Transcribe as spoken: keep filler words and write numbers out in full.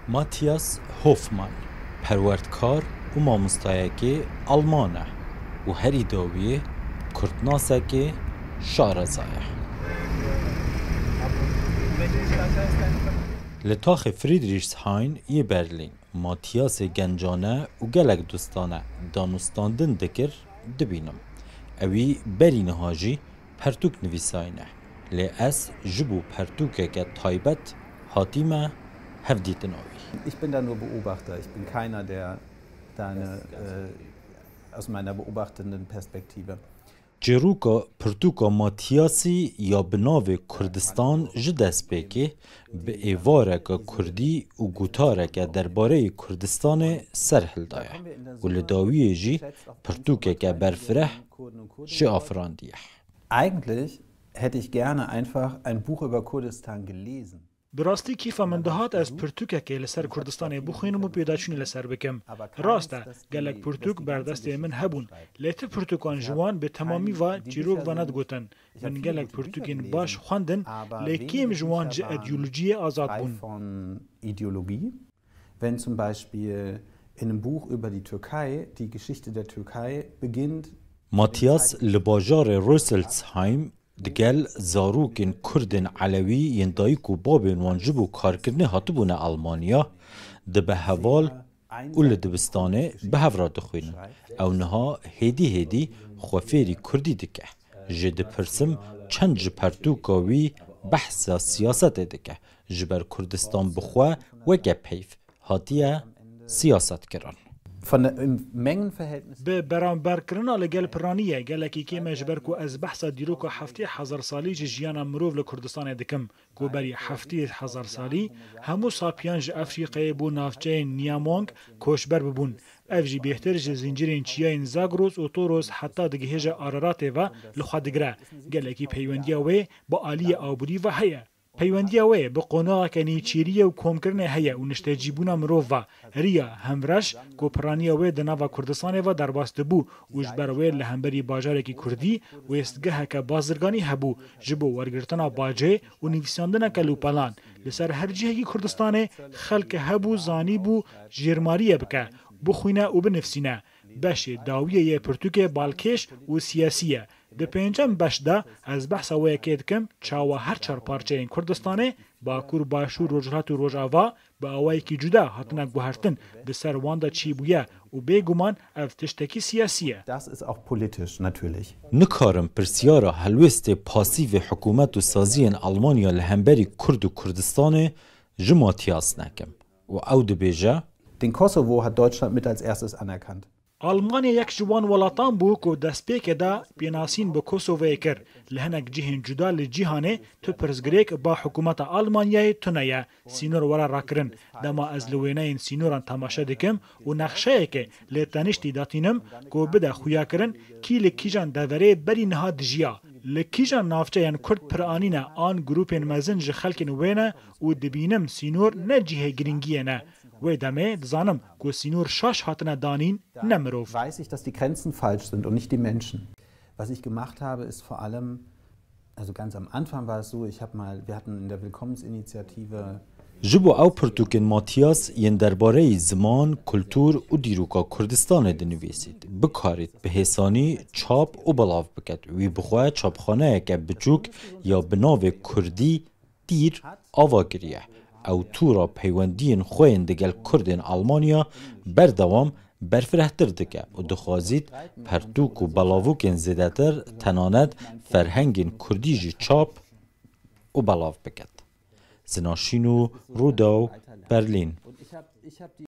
ماتیاس هوفمان پروردکار و مامۆستایەکی ئەڵمانە و هەری داویە کورتناسێکی شارەزایە. لە تاخی فریدریشسهاین یê Berlîn Matîasê gencane û gelek dostane danûstandin dikir dibînim. Ewî berî niha jî pertûk nivîsayîne. Lê ez ji bo pertûkeke taybet hatîme hevdîtinavî. Ich bin da nur Beobachter. Ich bin keiner, der da eine, äh, aus meiner beobachtenden Perspektive. Çêroka pirtûka Matîasî ya bi navê Kurdistan ji destpêkê bi êvareka Kurdî û gutareke derbareyê Kurdistanê serhildaye û li dawiyê jî pirtûkeke berfireh jî afirandiye. Eigentlich hätte ich gerne einfach ein Buch über Kurdistan gelesen. براستی کیفا من دهات از پرتوککی لسر کردستان بخوینم و پیداچونی لسر بکم. راسته گلک پرتوک بردست من هبون. لیت پرتوکان جوان به تمامی و جیروک و ند گوتن. من گلک پرتوکین باش خواندن لیکیم جوان ج ایدئولوژی آزاد بون. Von Ideologie, wenn zum Beispiel in einem Buch über die Türkei, die Geschichte der Türkei beginnt. ماتیاس لباجار روسلسهایم دگل زاروکین کردن علوی ین دایک و بابین وانجبو کارکرنی هاتبونه آلمانیا ده به هوال اول دبستانه به هفرا دخوینن او نها هیدی هیدی خوفیری کردی دکه جد پرسم چند جپرتوکاوی بحث سیاست دکه جبر کردستان بخوا و گپیف هاتیه سیاست کرن. به برانبر کردن لگل پرانیه گلکی که مجبر کو از بحث دیروک هفته هزار سالی جیان مروف لکردستان دکم کو بری هفته هزار سالی همو ساپیانج افریقای بو نافچه نیامونگ کوشبر ببون افجی بهتر ج زنجیرین چیاین زاگروس و توروس حتی دگهج آرارات و لخوادگره گلکی پیوندی و با عالی آبودی و هيا پیوندی اوه به قناع کنی چیریه و کمکرنه هیا و نشته جیبونا مروف و ریا همرش گوپرانی اوه دناوا کردستانه و درباست بو و جبروه لهمبری باجارکی کردی و استگه که بازرگانی هبو جبو ورگرتنا باجه و نویساندن کلوپلان لسر هر جهه کردستانه خلق هبو زانی بو جرماریه بکه بخوینه و بنفسینه باشه داویه پرتوک بالکش و سیاسیه ده پنجم بشده از بحث وی کد کم چاوا هر چهار پارچه این کردستانه باکور باشور روجرات و روجاوا با اوای کی جدا هاتنه گوهرتن به سر واندا چی بویه و بگمان اف تشتکی سیاسیه. Das ist auch politisch natürlich. نکارم پرسیارا هلوست پاسیو حکومت و سازی آلمانیا لهمبری کرد و کردستان جماتیاس نکم و او دبیجه Den Kosovo hat Deutschland mit als erstes anerkannt. آلمانیا یک جوان ولاتان بو کو دسپیک دا بیناسین به کوسوو کر لهنک جهن جدا لجهانه تو پرزگریک با حکومت آلمانیای تونیا سینور ورا راکرن دما از لوینین سینوران تماشا دکم و نقشه که لتنشتی داتینم کو بده خویا کرن کی لکیجان دوره بری نها دجیا لکیجان نافچه یان کرد پرانینا آن گروپین مزن ج خلکن وینه و دبینم سینور نه جهه گرینگیه نه و دمه دزانم کو سینور شاش هاتنه دانین نمروف. Weiß ich, dass die Grenzen falsch sind und nicht die Menschen. Was ich gemacht habe, ist vor allem, also ganz am Anfang war es so, ich habe mal, wir hatten in der Willkommensinitiative جبو او پرتوکن ماتیاس ین درباره زمان، کلتور و دیروکا کردستان دنویسید. بکارید به حسانی چاپ و بلاف بکد. وی بخواه چاپخانه که بچوک یا بناو کردی دیر آواگریه. او تورا پیوندین خوین دگل کردین آلمانیا بردوام برفرهتر دکه و دخوازید پرتوک و بلاوکن زیدتر تناند فرهنگین کردیجی چاپ و بلاف بکد. زناشین و روداو برلین